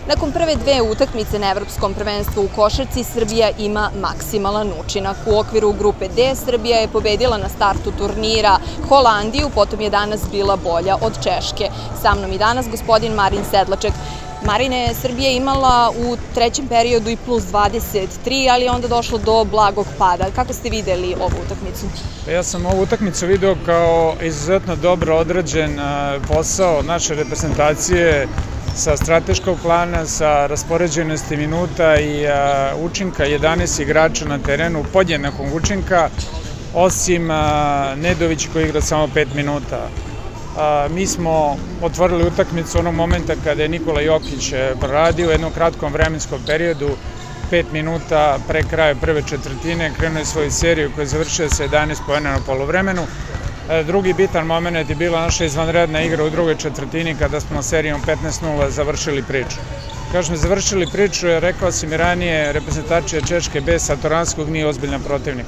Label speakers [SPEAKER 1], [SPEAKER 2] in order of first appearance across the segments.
[SPEAKER 1] Nakon prve dve utakmice na Evropskom prvenstvu u košarci, Srbija ima maksimalan učinak. U okviru grupe D Srbija je pobedila na startu turnira Holandiju, potom je danas bila bolja od Češke. Sa mnom i danas gospodin Marin Sedlaček. Marine, Srbija je imala u trećem periodu i plus 23, ali je onda došlo do blagog pada. Kako ste videli ovu utakmicu?
[SPEAKER 2] Ja sam ovu utakmicu video kao izuzetno dobro odrađen posao naše reprezentacije sa strateškog plana, sa raspoređenosti minuta i učinka 11 igrača na terenu, podjednakog učinka, osim Nedović koji igra samo 5 minuta. Mi smo otvorili utakmicu onog momenta kada je Nikola Jokić proradio u jednom kratkom vremenskom periodu, 5 minuta pre kraja prve četvrtine, krenuo je svoju seriju koja je završila sa 11 poena na poluvremenu. Drugi bitan moment je bila naša izvanredna igra u drugoj četvrtini kada smo serijom 15:0 završili priču. Kažem, završili priču, rekao sam i ranije, reprezentacija Češke bez Satoranskog nije ozbiljan protivnik.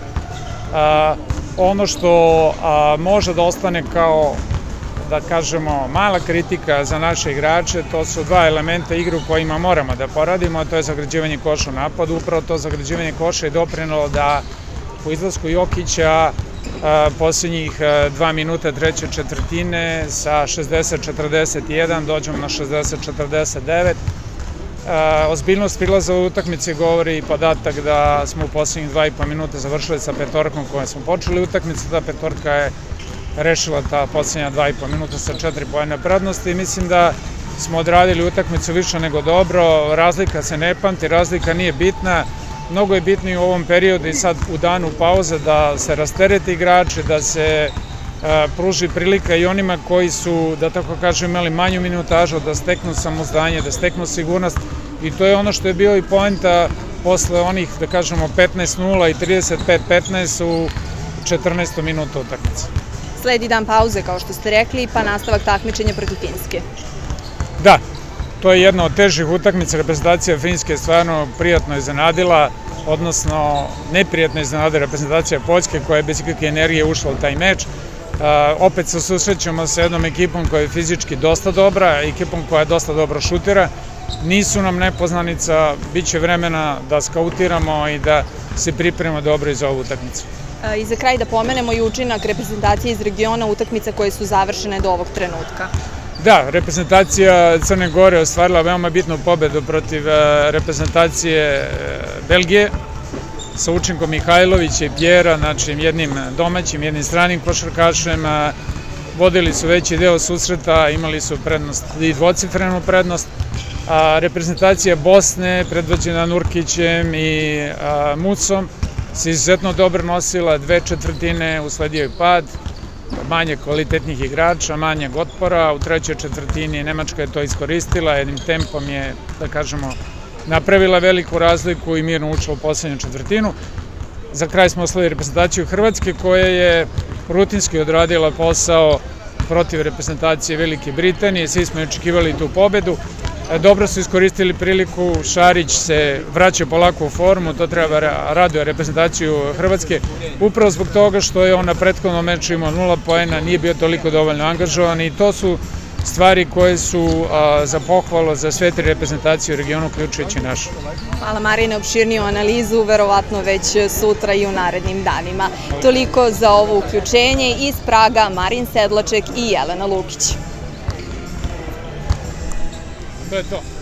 [SPEAKER 2] Ono što može da ostane kao, da kažemo, mala kritika za naše igrače, to su dva elementa igre u kojima moramo da poradimo, a to je zagrađivanje koša u napadu. Upravo to zagrađivanje koša je doprinelo da po izlasku Jokića posljednjih 2 minuta treće četvrtine sa 60-41 dođemo na 60-49. Ozbiljnost prilaza u utakmici govori i podatak da smo u posljednjih 2,5 minuta završili sa petorkom kojom smo počeli utakmicu. Ta petorka je rešila ta posljednja 2,5 minuta sa 4 poena prednosti i mislim da smo odradili utakmicu više nego dobro. Razlika se ne pamti, razlika nije bitna. Mnogo je bitnije u ovom periodu i sad u danu pauze da se rasterete igrači, da se pruži prilika i onima koji su, da tako kažem, imali manju minutažu, da steknu samozdanje, da steknu sigurnost, i to je ono što je bio i poenta posle onih, da kažemo, 15:0 i 35:15 u 14. minutu utakmice.
[SPEAKER 1] Sledi dan pauze, kao što ste rekli, pa nastavak takmičenja protiv Finske.
[SPEAKER 2] Da, to je jedna od težih utakmica. Reprezentacija Finske je stvarno prijatno iznenadila, odnosno neprijatno iznenadila reprezentacija Poljske koja je bez ikakve energije ušla u taj meč. Opet se susrećemo sa jednom ekipom koja je fizički dosta dobra, ekipom koja dosta dobro šutira. Nisu nam nepoznanica, bit će vremena da skautiramo i da se pripremimo dobro i za ovu utakmicu.
[SPEAKER 1] I za kraj da pomenemo i učinak reprezentacije iz regiona, utakmica koje su završene do ovog trenutka.
[SPEAKER 2] Da, reprezentacija Crne Gore je ostvarila veoma bitnu pobedu protiv reprezentacije Belgije sa učinkom Mihajlovića i Pjera, znači jednim domaćim, jednim stranim košarkašem. Vodili su veći deo susreta, imali su prednost i dvocifrenu prednost. Reprezentacija Bosne, predvođena Nurkićem i Mucom, se izuzetno dobro nosila, 2/4 usledio je pad, manje kvalitetnih igrača, manje otpora. U trećoj četvrtini Nemačka je to iskoristila, jednim tempom je, da kažemo, napravila veliku razliku i mirno ušla u posljednju četvrtinu. Za kraj smo oslavili reprezentaciju Hrvatske koja je rutinski odradila posao protiv reprezentacije Velike Britanije. Svi smo očekivali tu pobedu. Dobro su iskoristili priliku, Šarić se vraća polako u formu, to treba raduje reprezentaciju Hrvatske, upravo zbog toga što je on na prethodnom meču imao 0 poena, nije bio toliko dovoljno angažovan, i to su stvari koje su za pohvalu za sve tri reprezentacije u regionu, uključujući našu.
[SPEAKER 1] Hvala Marine, opširniju analizu, verovatno već sutra i u narednim danima. Toliko za ovo uključenje. Iz Praga Marin Sedlaček i Jelena Lukić.
[SPEAKER 2] To je to.